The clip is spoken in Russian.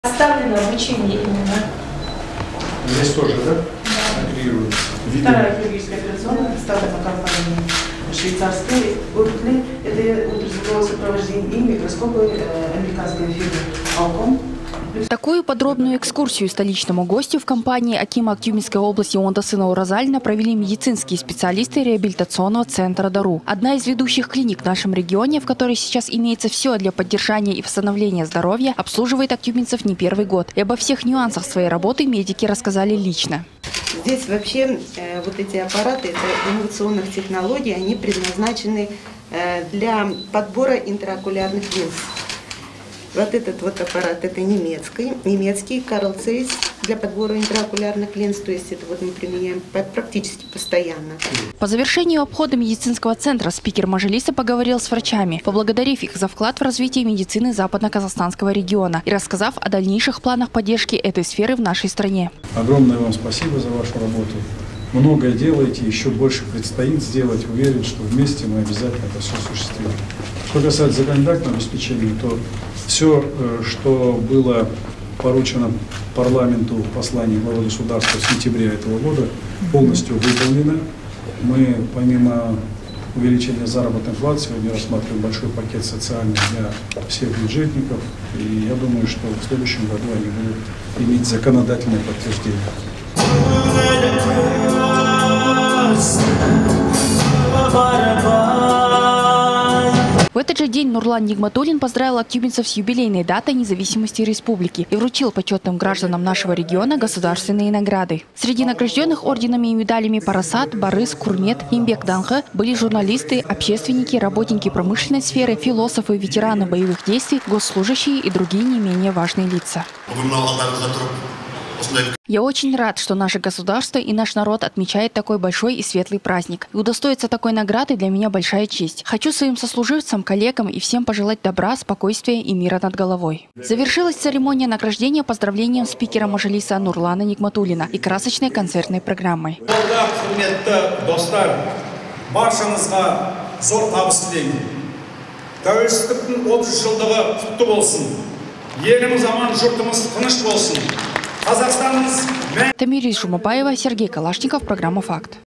Оставлено обучение именно. Здесь тоже, да? Агрегируется. Вторая хирургическая операционная представлена компанией швейцарской Уртли. Это ультразвуковое сопровождение и микроскопы американской фирмы Alcon. Такую подробную экскурсию столичному гостю в компании акима Актюбинской области Ондасына Уразалина провели медицинские специалисты реабилитационного центра «Дару». Одна из ведущих клиник в нашем регионе, в которой сейчас имеется все для поддержания и восстановления здоровья, обслуживает актюбинцев не первый год. И обо всех нюансах своей работы медики рассказали лично. Здесь вообще вот эти аппараты, это инновационных технологий, они предназначены для подбора интраокулярных линз. Вот этот вот аппарат, это немецкий Карл Zeiss для подбора интраокулярных линз, то есть это вот мы применяем практически постоянно. По завершению обхода медицинского центра спикер Мажилиса поговорил с врачами, поблагодарив их за вклад в развитие медицины западно-казахстанского региона и рассказав о дальнейших планах поддержки этой сферы в нашей стране. Огромное вам спасибо за вашу работу. Многое делаете, еще больше предстоит сделать. Уверен, что вместе мы обязательно это все осуществим. Что касается законодательного обеспечения, то все, что было поручено парламенту в послании главы государства в сентябре этого года, полностью выполнено. Мы, помимо увеличения заработной платы, сегодня рассматриваем большой пакет социальный для всех бюджетников. И я думаю, что в следующем году они будут иметь законодательное подтверждение. В этот же день Нурлан Нигматуллин поздравил актюбинцев с юбилейной датой независимости республики и вручил почетным гражданам нашего региона государственные награды. Среди награжденных орденами и медалями Парасат, Барыс, Курмет, Имбек Данхы были журналисты, общественники, работники промышленной сферы, философы, ветераны боевых действий, госслужащие и другие не менее важные лица. Я очень рад, что наше государство и наш народ отмечает такой большой и светлый праздник. И удостоиться такой награды для меня большая честь. Хочу своим сослуживцам, коллегам и всем пожелать добра, спокойствия и мира над головой. Завершилась церемония награждения поздравлением спикера Мажилиса Нурлана Нигматуллина и красочной концертной программой. Тамирис Жумабаева, Сергей Калашников, программа «Факт».